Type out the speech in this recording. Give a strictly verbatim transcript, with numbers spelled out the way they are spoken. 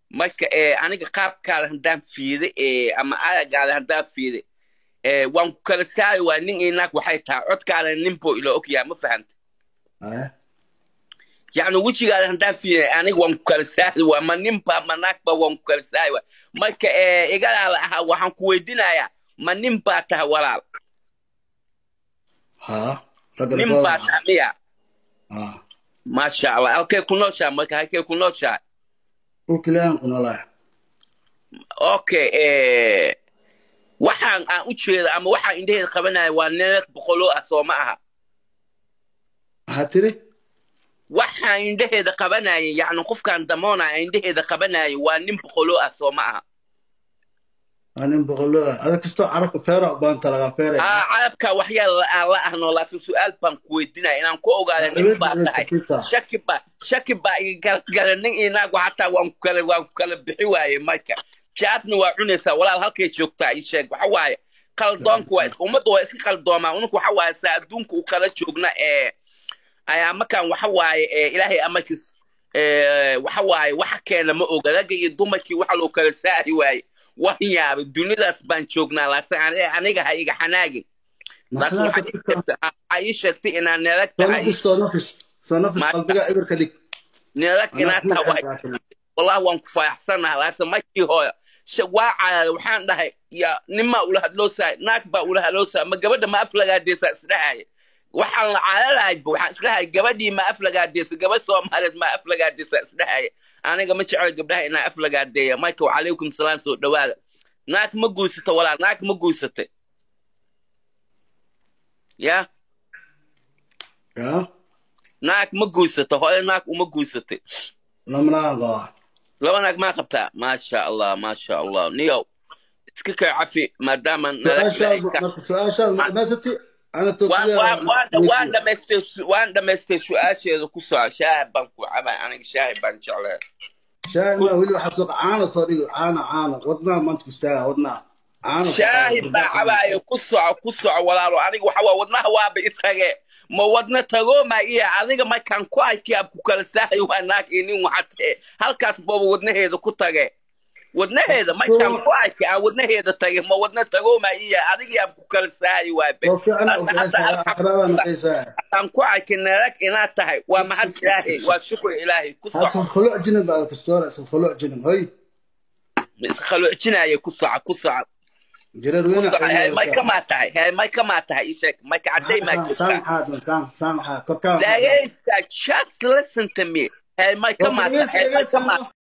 marka ee aniga qaabkaada haddaan fiiday ee ama aragaada haddaan fiiday ee waan ku kala saari waa nin iyo naag waxay tahay codkaada ninbo ilo ogyaa ma fahanta eh yacni wejigaada haddaan fiiday aniga waan ku kala saari waa ma ninba ma naagba waan ku kala saari waa marka ee igalaala ahaa waxaan ku weydiinayaa ma nin baa tahay walaal ha nin baa tahay miya ha maasha allah halkay ku nooshaa marka halkay ku nooshaa dhulkilaan ku noolaa okay ee waxaan aan u jeeda ama waxaan indhaheeda qabanaya waa neef boqoloo ah soo ma aha maxaa tiri waxaan indhaheeda qabanaya yacni qofkaan damoonaya indhaheeda qabanaya waa nin boqoloo ah soo ma aha anin boqoloo ah ada kastoo carabka feera baan talaga feeray aa carabka waxyaal aan la ahno laakiin su'aal baan ku weydiinaya inaan ku ogaado nin baa tahay shaki baa shaki baa iga gala nin inaag xataa waan ku kala waan ku kala bixi waaye marka jaadna waa cunaysaa walaal halkay joogtaa ii sheeg waxa waaye qaldoonku waa ummadda waa iska qaldoomaa unku waxa waaye saa adduunka u kala joogna ee ayaa markaan waxa waaye ee ilaahay amarkiis ee waxa waaye waxa keena ma oga ragga iyo dumarkii waxa loo kala saari waaye waan yaabay dunidaas baan joognaa laakiin aniga ha iga xanaagin laakiin waxaa ii sheegtay inaan nelag tahay soo nafis soo nafis qalbiga ibirka dhig nelag inaan tahay wallahi waan ku faraxsanahay laakiin markii hore waa caada waxaan dhahay ya nima ula hadloosaa naag baa ula hadloosaa ma gabadha ma af lagaadeysaa isdhahaya waxaan la caadalahay waxaan isdhahay gabadhii ma af lagaadeysa gabadh Soomaaliyeed ma af lagaadeysaa isdhahaya aniga ma jecel gabdhaha inaa af lagaadeeya marka wa calaykum salaam soo dhawaada naag ma guursato walaal naag ma guursatay ya ya naag ma guursato hore naag uma guursatay lama naaga laba naag ma qabtaa maasha allah maasha allah niyo iska ka cafi maadaama su'aashaad ma dhamaysatay ana waan dhamaystay waan dhamaystay su'aasheeda ku soo shaah baan ku cabay aniga shaah baan jeclaa shaah ma weli waxa soo caano soo dhigo caano caano wadnaha maanta ku istaaga wadnaha caano shaah baa cabay ku soo ku soo walaalo aniga waxa waa wadnaha waa ba itage ma wadna tago ma iya adiga ma kan ku arkay ab ku kala saahay waa naag inin waxate halkaas booba wadnaheeda ku tage wadnaheeda ma kan ku arkay aan wadnaheeda tage ma wadna tago ma iya adiga ab ku kala saahay waa be aan ku arkay naag ina tahay waa mahad ilaahay waa shukr ilaahay ku soo asan khuluc jinan baad kastoor asan khuluc jinan hoy mis khuluc jinaya ku soo ku soo jirar weena ما كما تاي هاي ما كما تاي إيشك ما كعدي ما جبت سام حاد سام سام حاد كركان لا just listen to me هاي ما كما تاي هاي ما كما